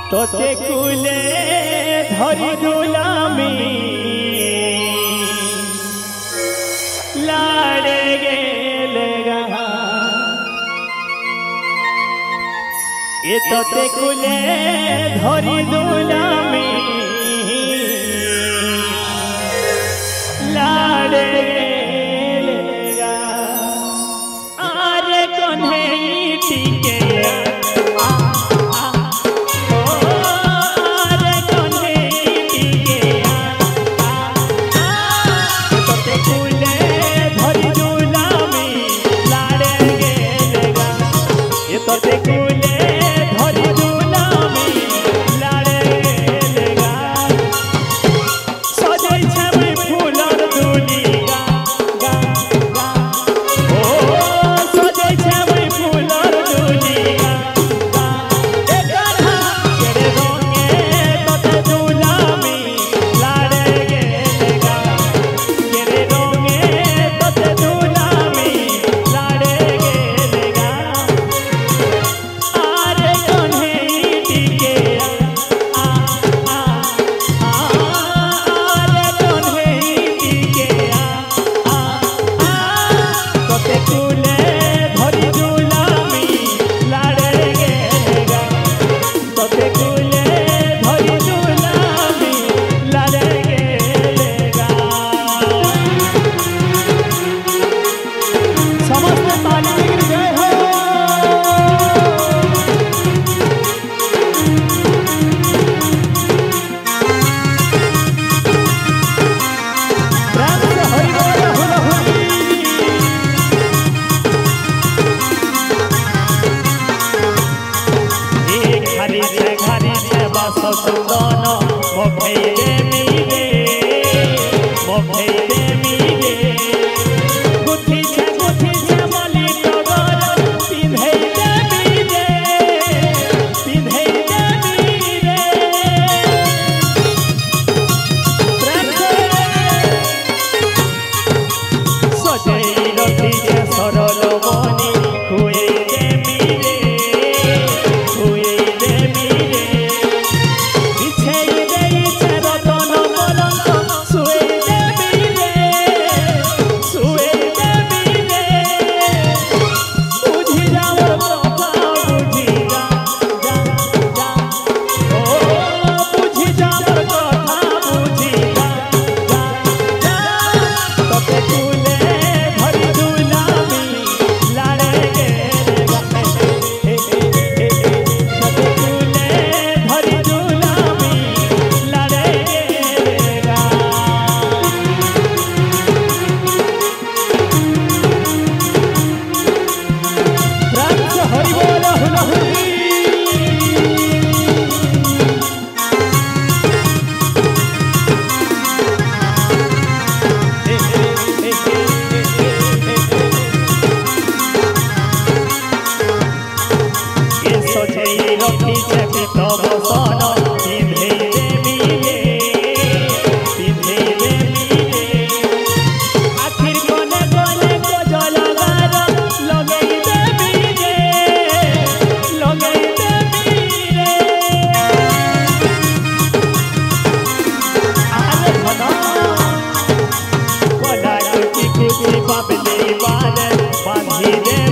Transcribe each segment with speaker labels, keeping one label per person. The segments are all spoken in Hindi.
Speaker 1: तोते कुले धरी गुलामी लाड़े गेलेगा ये तोते कुले धरी गुलामी लाड़े गेलेगा आरे कोन्हे टीके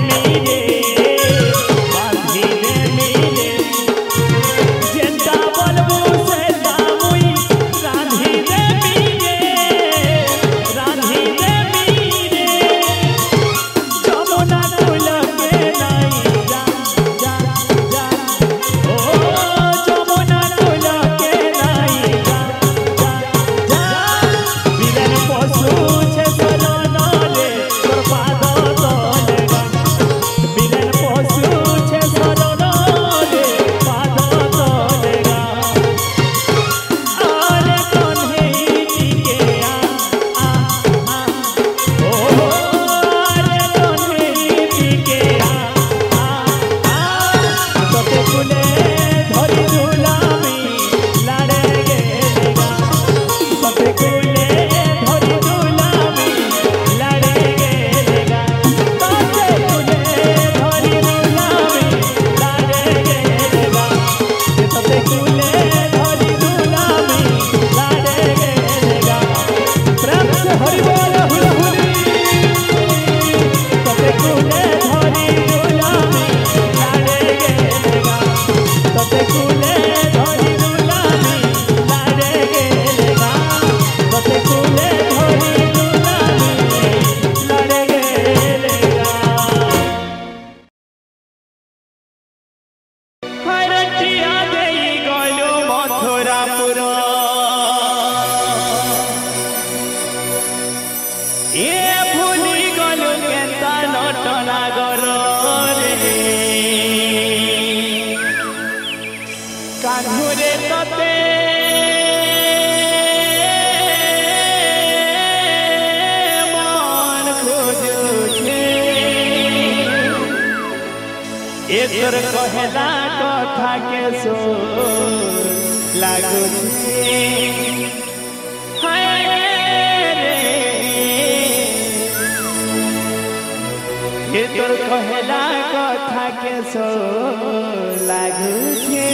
Speaker 2: जिंदा
Speaker 1: कान्हुरे तते मन खोजुछे एकर कहला कथा के सो लागुछे हाय रे एकर कहला कथा के सो लागुछे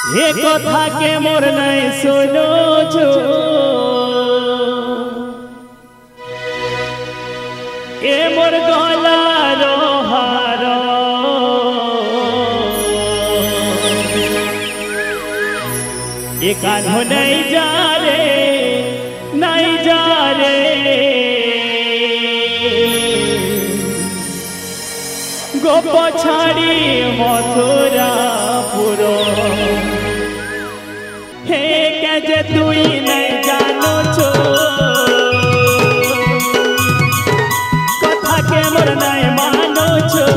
Speaker 1: ये कथा के मोर नहीं सुनो छो ए मोर गला रोहार ये कान्हो नहीं जा रे नहीं जा रे गोप छाड़ी मथुरा पुरो हे के तुई नहीं जानो छो कथा के मोर नहीं मानो छो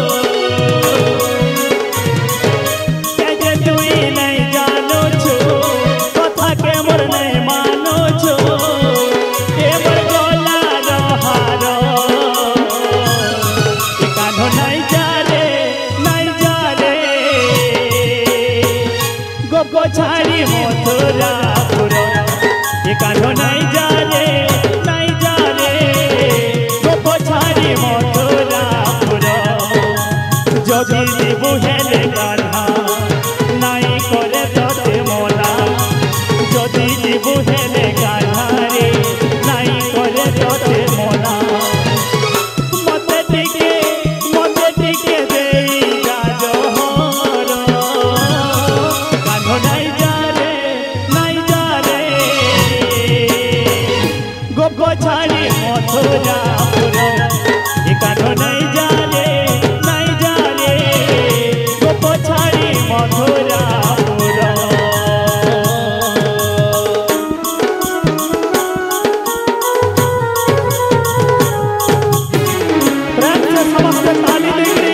Speaker 1: के तुई नहीं जानो छो कथा के मोर नहीं मानो छो ए मोर गला रहार ए कान्हो नहीं जा रे गोप छाड़ी मथुरा पुरो ये कान्हो नहीं जा रे गोप छाड़ी मथुरा पुरो जदि जीवु हेले कान्हा नहीं करे तोते मोला जदि जीवु हेले कान्हा रे नहीं करे तोते मोला मते टिके देई जा जोहर नहीं जा रे गोप छाड़ी मथुरा पुरो ये कान्हो नहीं जा रे गोप छाड़ी मथुरा पुरो प्रेम से समस्त ताली देंगे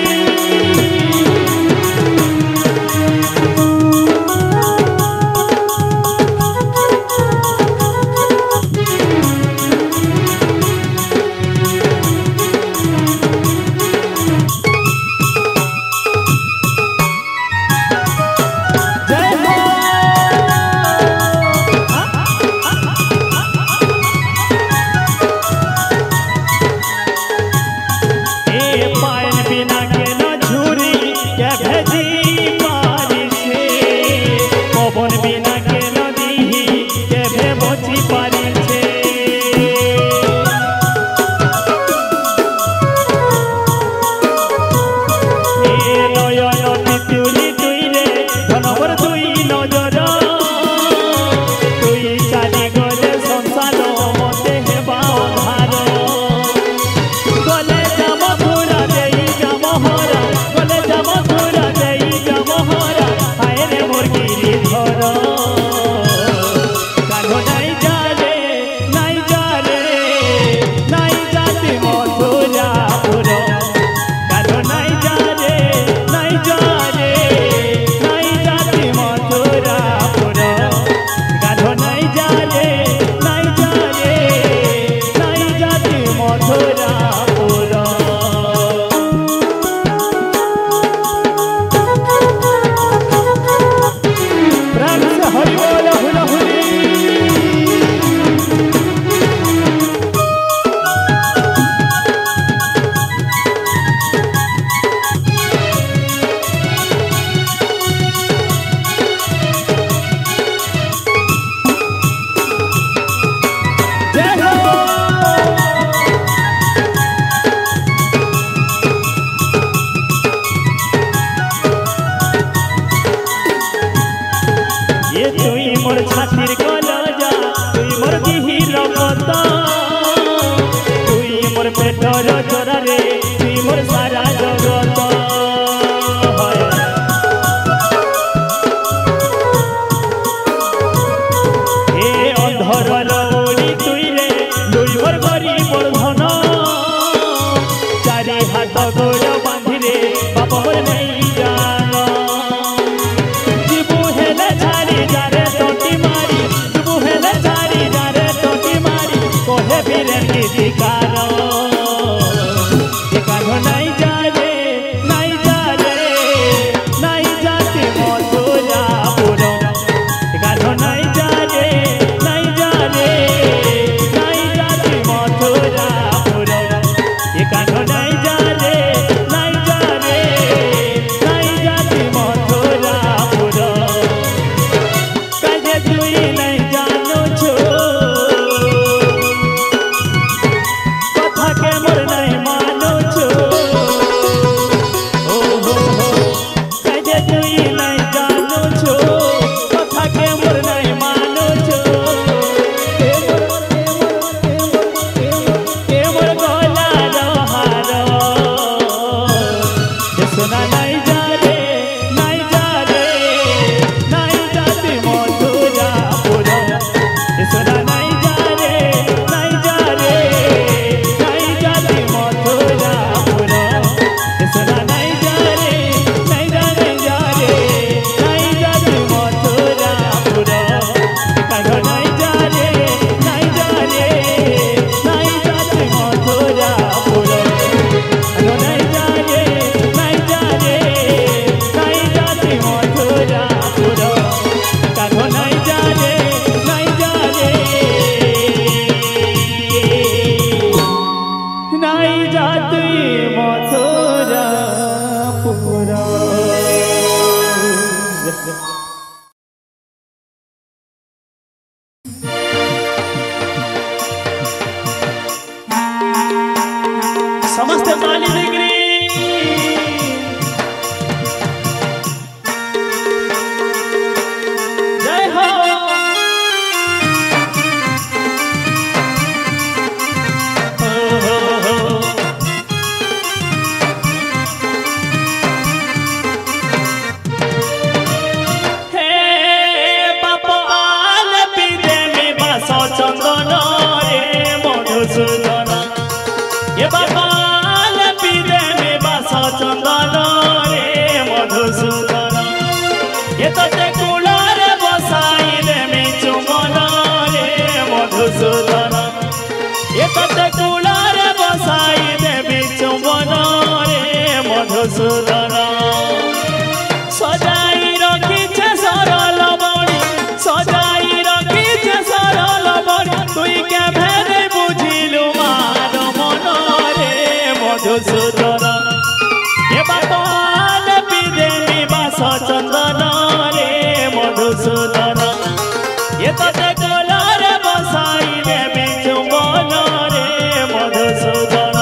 Speaker 1: रे मधुसूदन ये तते कोलारे बसाई देवी चुंबन रे मधुसूदन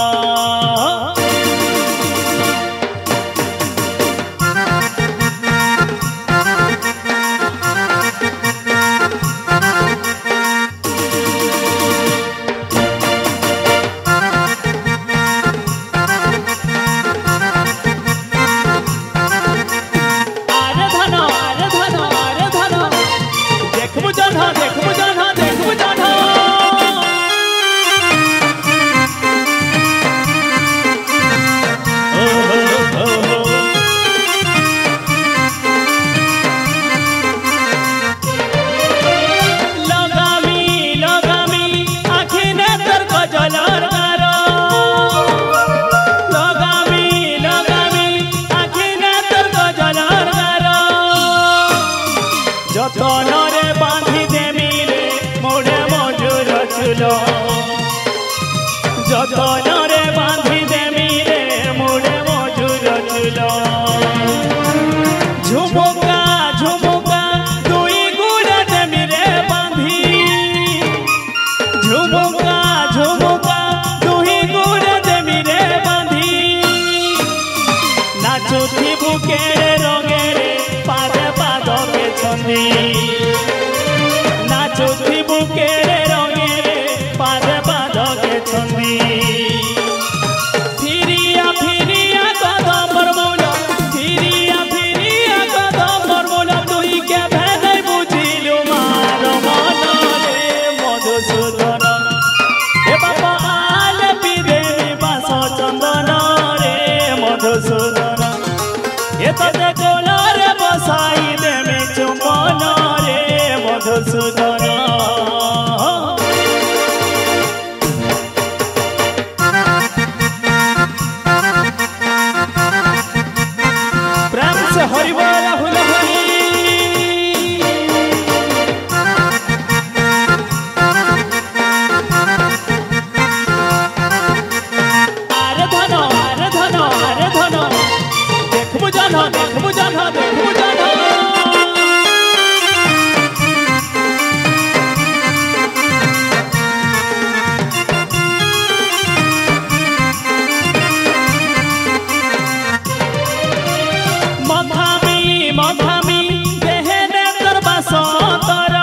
Speaker 1: जतनरे बांधी देमी रे मोड़े मजूर चुलो जतनरे बांधी देमी रे मोड़े मजूर चुलो झुमुका झुमुका दुई गुड़ा देमी रे बांधी झुमुका झुमुका दुई गुड़ा देमी रे बांधी नाचुथी बुके रंगे रे पादे पाद के छंदी नाचुथी बुके रंगे रे पादे पाद के छंदी फिरिया फिरिया कदम बरमुल फिरिया फिरिया कदम बरमुल तुई के भेदै बुझिलु मार मन रे मधुसूदन ए बाबा आल बिदेवी बास चंदन रे मधुसूदन ये तते कोलारे बसाई देवी चुंबन रे मधुसूदन प्रेम से हरि बोल हुलहरी आरे धन आरे धन आरे धन देखबु जान देखबु जान देखबु जान मधामी मधामी देहने तोर बासंतर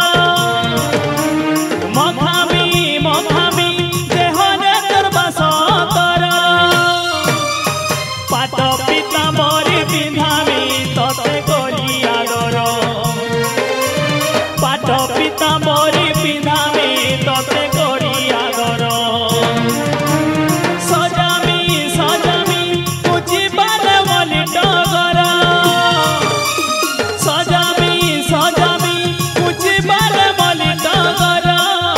Speaker 1: मधामी मधामी देहने तोर बासंतर पाट पीताम्बरी पिंधामी तते करी आदर पाट पीताम्बरी पिंधामी तते करी आदर सजामी सजामी पूजी बारे बोली डगर सजामी सजामी पूजी बारे बोली डगर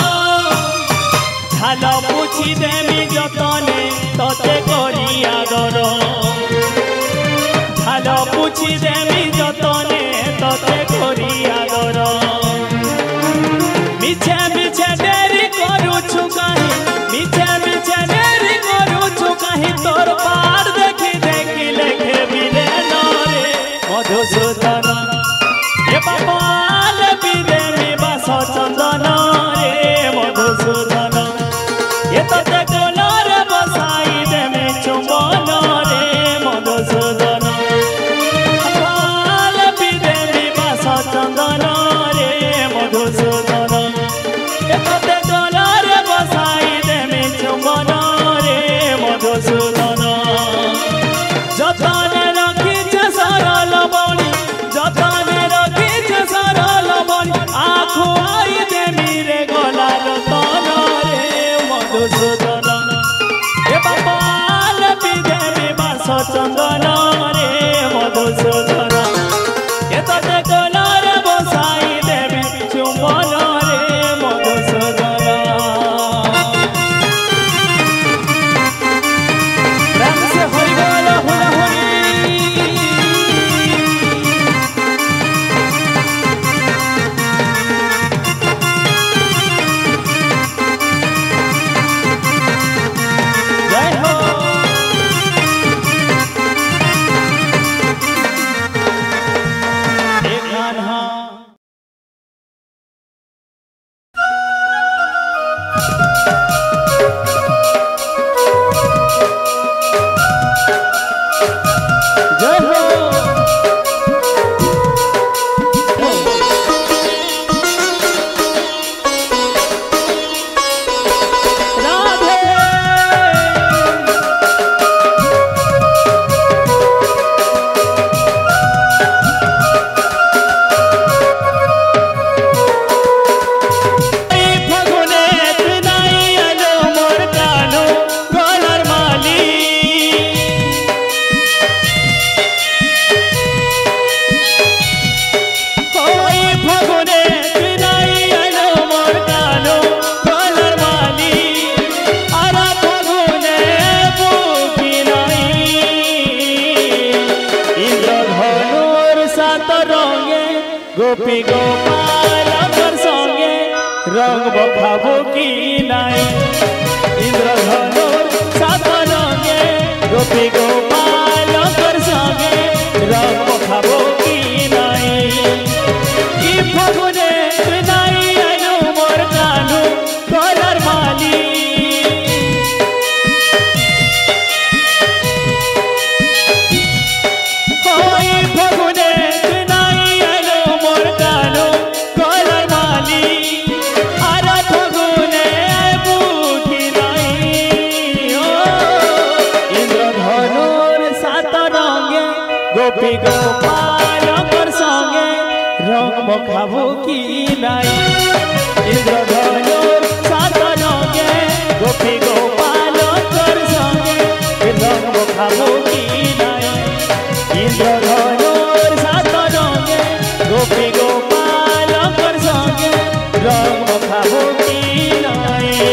Speaker 1: झाल पूछी देमी जतने तते करी आदर झाल पूछी देमी जतने तते करी आदर मिछे मिछे डेरी करूछु कहीं मिछे मिछे डेरी करूछु कहीं तोर पार देखी देखी लेखे बिले रे मधुसूदन ये बाबाल बिदेवी बास चंदन रे मधुसूदन ये तते कोलारे बसाई देवी चुंबन रे मधुसूदन बाल बिदेवी रंगे गोपी गोपालकर संगे रंग बखाबो की नाई इंद्रधनुर सात रंगे गोपी गोपालकर संगे रंग बखाबो की नाई ई फगुने नाई आइलो मोर कानू कलर माली गोपी गोपालकर संगे रंग बखाबो की नाई इंद्रधनुर सात रंगे गोपी गोपालकर संगे रंग बखाबो की नाई इंद्रधनुर सात रंगे गोपी गोपालकर संगे रंग बखाबो की नाई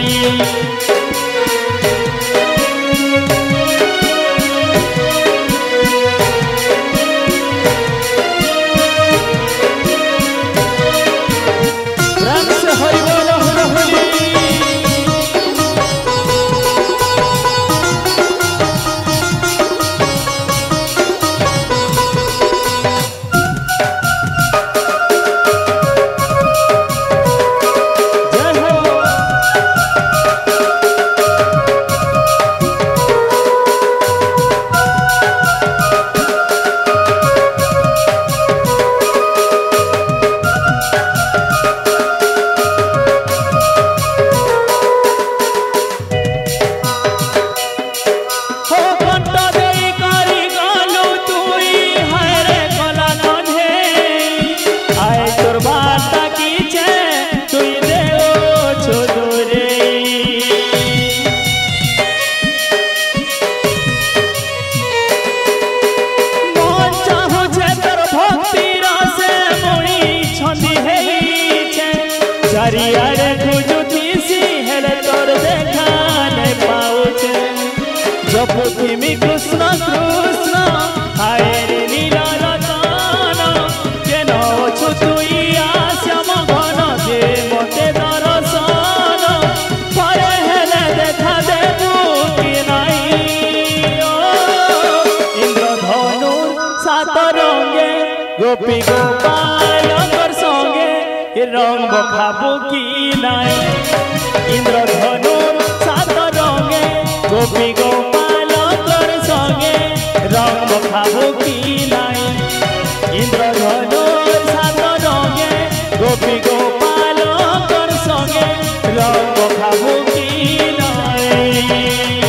Speaker 1: चारियारे खुजुतीसी हेले तोर देखा नहीं पाउचे जपुतिमी कृष्ण कृष्ण हाय रे लीला रतन केन अछु तुई आश्याम घन दे मते दर्शन परे हेले देखा देबू कि नाई इंद्रधनुर सात रंगे गोपी गोपालकर संगे रंग बखाबो की नाई इंद्रधनुर सात रंगे गोपी गोपालकर संगे रंग बखाबो की नाई इंद्रधनुर सात रंगे गोपी गोपालकर संगे रंग बखाबो की नाई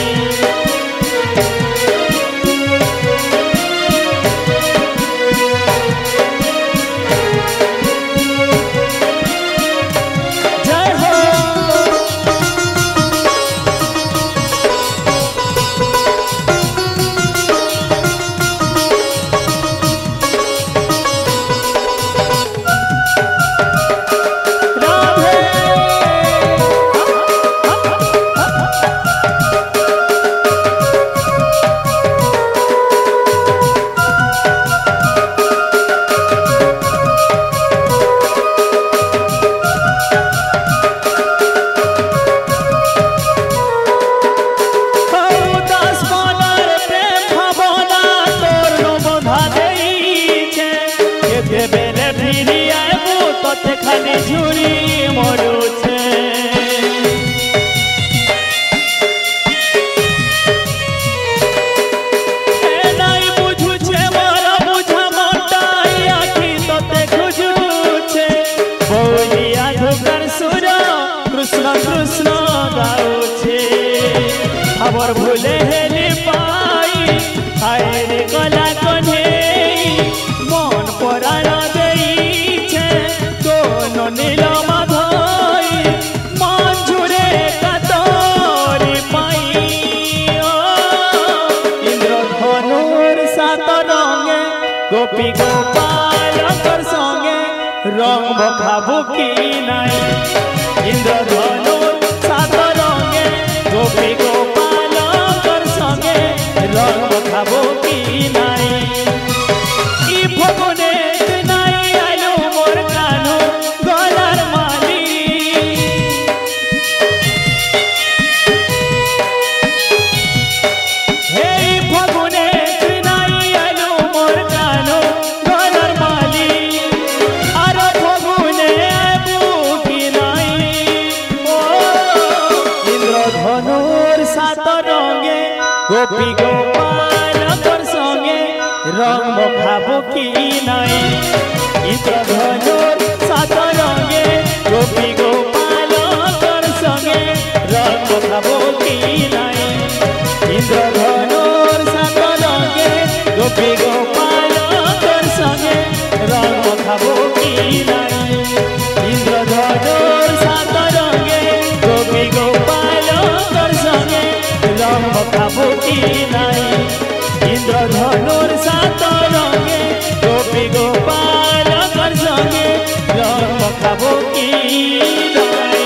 Speaker 1: खाली झुरी मरु छे ए नाई बुझु छे मोर बुझा मोटाई आखी तोते खुजु छे बोलिया धुकर सुर कृष्ण कृष्ण गाउ छे खबर भूले हेली पाई हाय रे कला कन्हे मन पराण नील माधई मंझुरे कातरी पाई इंद्रधनुर सात रंगे गोपी गोपालकर संगे रंग बखाबो की नाई इंद्रधनुर सात रंगे गोपी गोपालकर संगे रंग बखाबो की नाई ई फगुने गोपी गोपाल तोर संगे रंग खाबो की नाई इंद्रधनुर सात रंगे गोपी गोपाल तोर संगे रंग खाबो की नाई इंद्रधनुर सात रंगे गोपी गोपाल तोर संगे रंग खाबो की नाई इंद्रधनुर सात रंगे गोपी गोपाल तोर संगे रंग खाबो की नाई इंद्रधनुर सात रंगे गोपी गोपाल तोर संगे रंग खाबो की नाई।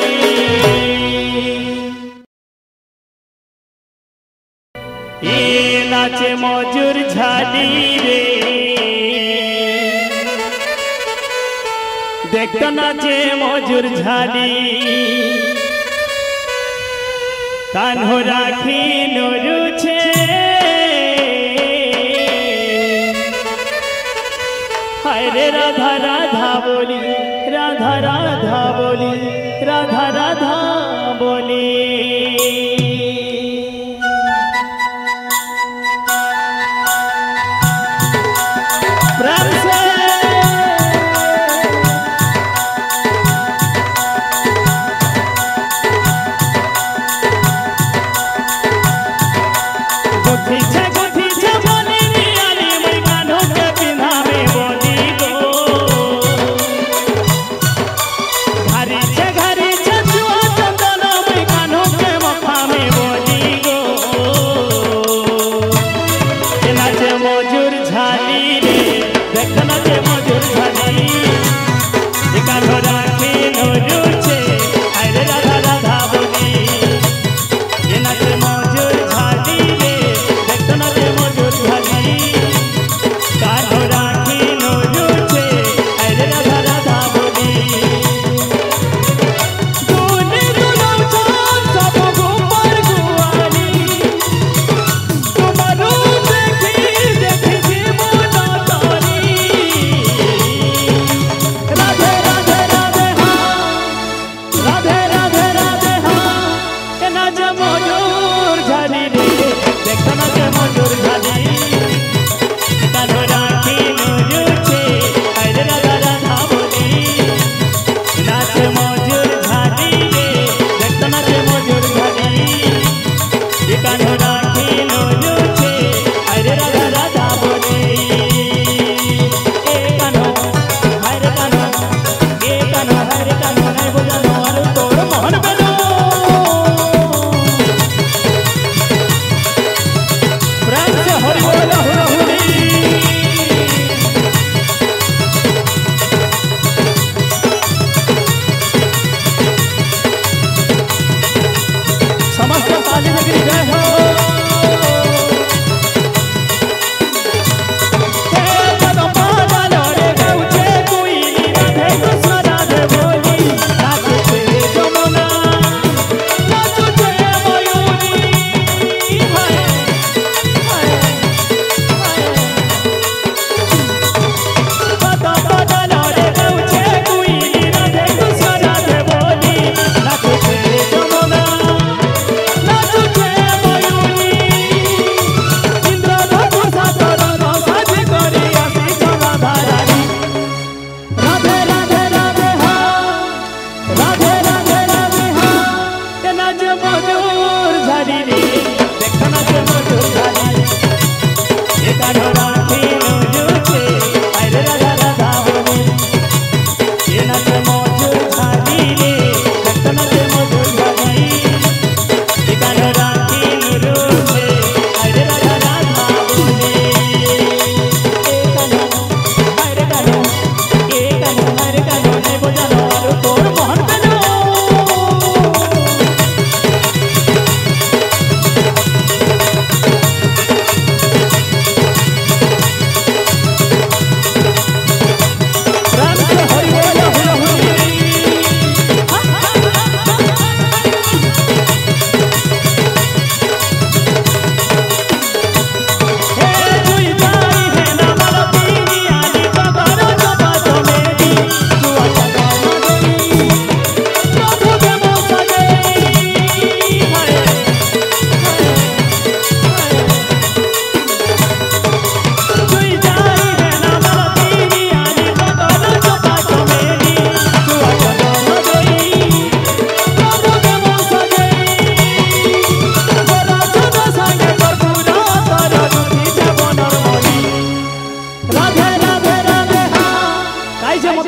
Speaker 1: ये नाचे मजूर झाली रे देखता नाचे मजूर झाली कान्हो राखी नरुछे हाय रे राधा राधा बोली राधा राधा बोली राधा राधा बोली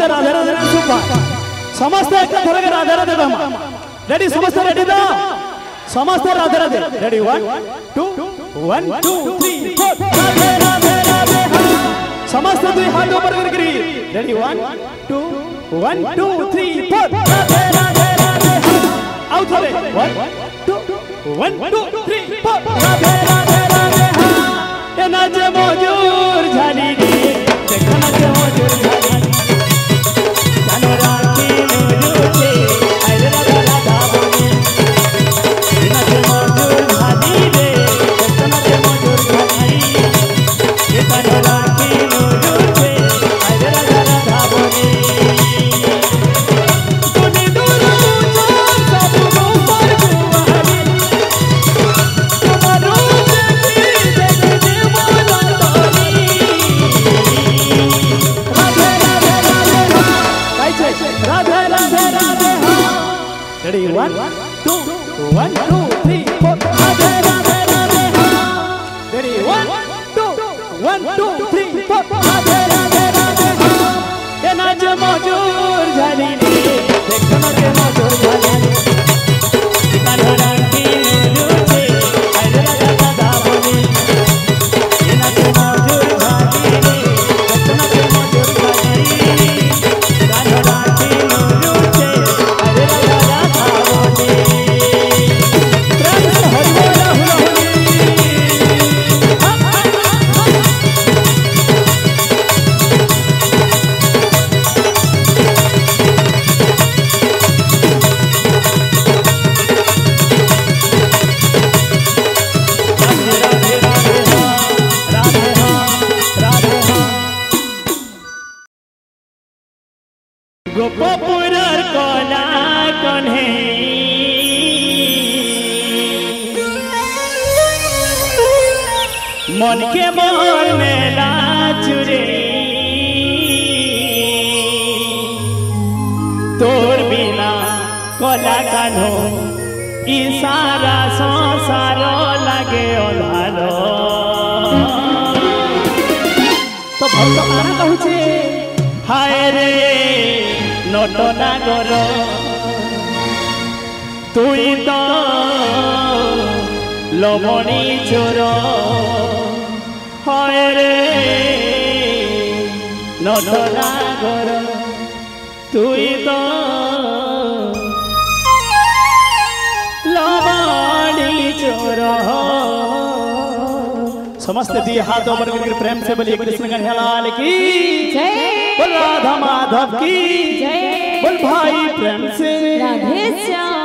Speaker 1: समस्त राधे राधे सुबह समस्त एक थोड़े राधे राधे दम रेडी समस्त रेडी दा समस्त राधे राधे रेडी 1 2 1 2 3 4 राधे राधे राधे समस्त दुई हाथ ऊपर करके रेडी 1 2 1 2 3 4 राधे राधे राधे आउट थोड़े 1 2 1 2 3 4 राधे राधे राधे ये नाच मजूर झाली गे देखो नाच मजूर झाली जानो राती मजूर छे आइले राधा राधा बोली ये नाच मजूर झाली गे देखो नाच मजूर झाली ये जानो राती मजूर छे आइले राधा राधा बोली तूने दूर उजाड़ सब ऊपर गुवारी तुम्हारो राधे राधे राधे रेडी 1 2 1 2 3 4 राधे राधे राधे रेडी 1 2 1 2 3 4 राधे राधे राधे ये नाच मजूर झाली रे देखो नाच मजूर झाली कानो राती मजूर छे आइले राधा राधा बोली ये नाच मजूर झाली रे देखो नाच मजूर झाली कानो राती मजूर छे आइले राधा राधा बोली प्रेम से हरि बोल हुला हुली गोपपुरर कोला कन्हे मन के मोर मेला चुरे तोर बिना कोला कान्हो इशारा संसारो लागे ओलारो तो भक्त आना कहूचे हाय रे नोटो नागर तुई तो लमणी चोर हाय रे नोटो नागर तुई तो लमणी चोर समस्त दी हाथ ऊपर करके प्रेम से बोलिए कृष्ण कन्हैयालाल की जय बोल राधा माधव की जय बोल भाई प्रेम से राधे श्याम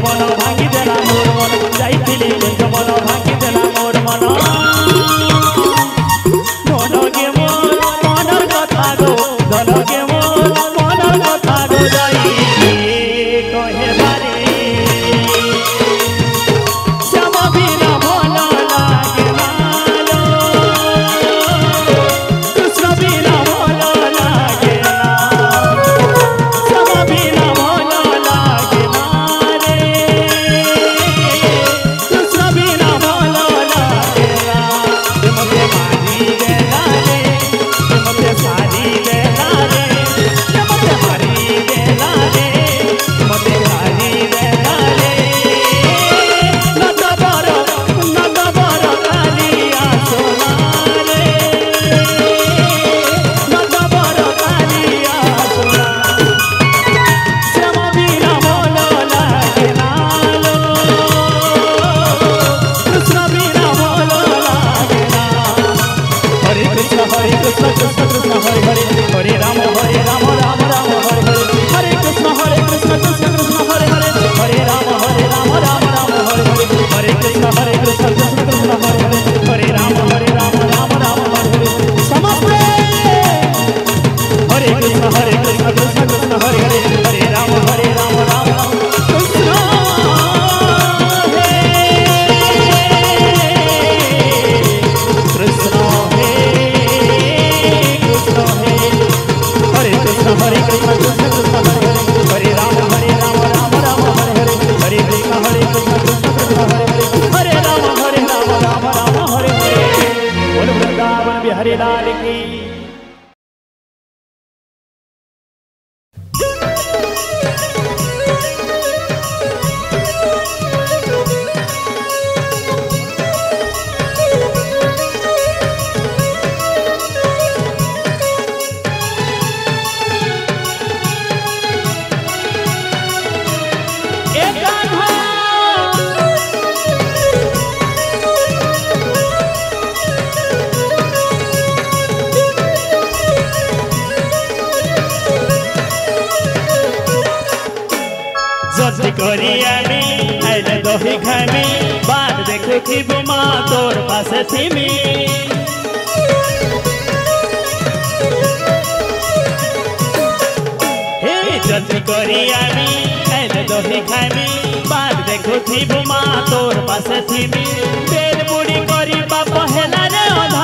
Speaker 1: मन भांगी देला मोर मन जाइथिली निज मन भांगी देला मोर मन मन के मोर मनर कथा गो धन के मोर मनर कथा गो जाई कहे बारे श्याम बिना मन लागे नालो कृष्ण बिना मन लागे ना श्याम बिना मन लागे ना रे कृष्ण बिना मन लागे ना मते मारी देला रे मते सारी देला रे मते मारी देला रे मते सारी देला रे नत बर कालिया सोना रे नत बर कालिया सोना श्याम बिना मन लागे नालो कृष्ण बिना मन लागे ना हरे कृष्ण कृष्ण कृष्ण हरे हरे हरे राम राम राम हरे हरे हरे कृष्ण कृष्ण कृष्ण हरे हरे हरे राम राम राम हरे हरे हरे कृष्ण कृष्ण कृष्ण हरे हरे हरे राम राम राम हरे हरे समस्ते हरे कृष्ण कृष्ण कृष्ण हरे हरे हरे राम राम कृष्ण कृष्ण हरे कृष्ण कृष्ण कृष्ण हरे हरे हरे राम राम हरे हरे हरे कृष्ण कृष्ण कृष्ण हरे हरे हरे राम हरे हरे बोल वृंदावन बिहारी लाल की करियामी आइले दही खामी बात देखो कि बुमा तोर पासे थीमी हे जल्दी करियामी आइले दही खामी बात देखो कि बुमा तोर पासे थीमी बेल बुड़ी करी बाप हेला रे अधा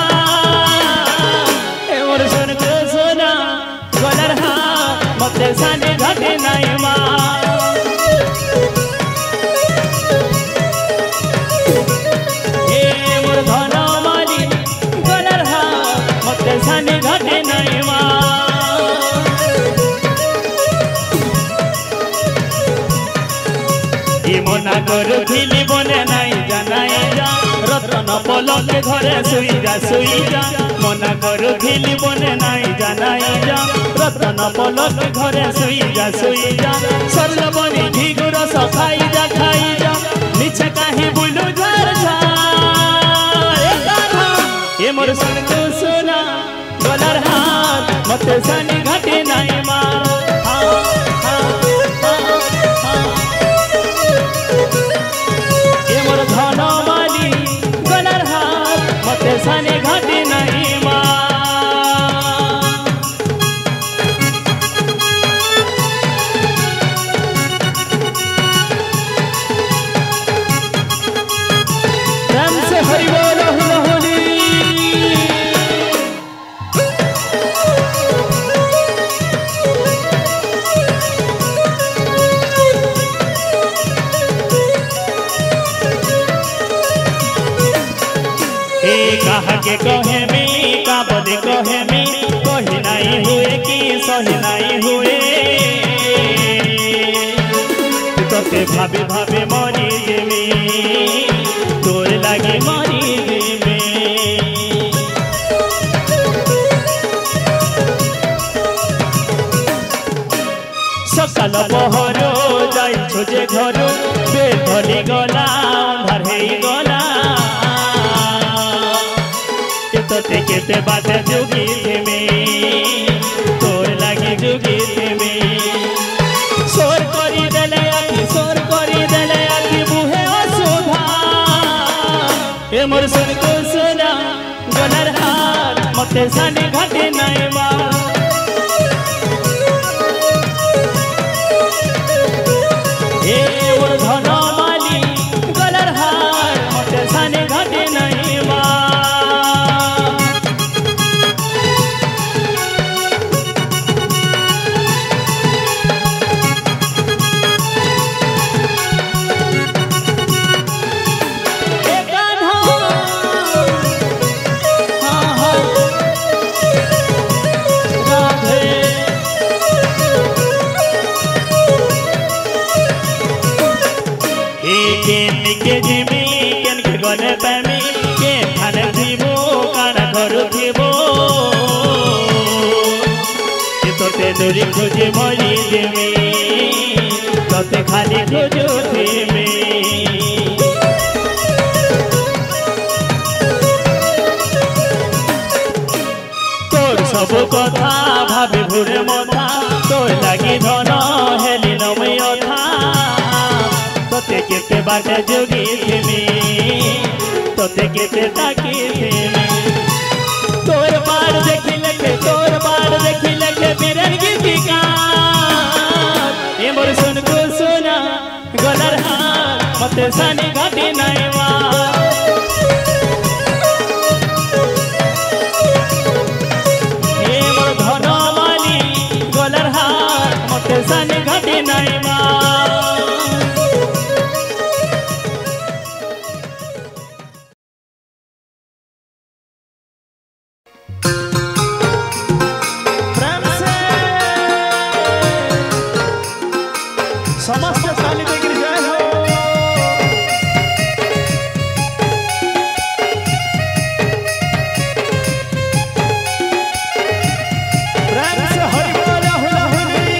Speaker 1: ए मोर सुन को सुना गलर हा मते साने घटे नाई मा साने घटे नहीं मना करू थिली बने नहीं जानाई जा रतन पलक घरे सुई जा मना करू थिली बने नहीं जानाई जा रतन पलक घरे सुई जा सरल बनी घी रस खाई जा नीचे कहीं बुलू झर ये मोर सुन तू सुना गलर हाथ मते सानी घटे नहीं मार ये मोर धन वाली गलर हाथ मते सानी घटे नहीं मार प्रेम से हरि बोल होली कहा के कहे में का बदे कहे में कही नहीं हुए कि सही नहीं हुए तोते भावे भावे मरी जेमी तोर लगे मरी जेमी सकाल पहर जाइछु जे घर बेधली गला अंधार हे गला तोते केते बात जुगी में तोर लगे जुगी में सोर करी देले आखि सोर करी देले मते साने घाटे नाइमा ए मोर धन माली गलर हार मते साने घाटे नाइमा के जिमी केन के गने पैमी के थाने जीवो काना करू थीबो के तोते दूरी खोजे मरी देमी तोते खाली खोजो थीमी तोर सब कथा भाबे भुरे मथा तोर लागी धन हेली नमय था तोते केते बाटे जोगी थेमी तोते केते ताकी थेमी तोर बार देखी लखे बिरन की का ए मोर सुन को सुना गलर हार मते सानी घाटी नाइवा ए मोर धन माली गलर हार मते सानी घाटी नाइवा समस्त साली देकर जय हो प्रेम से हरि बोल हुला हुली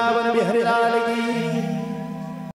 Speaker 2: वृंदावन बिहारी लाल की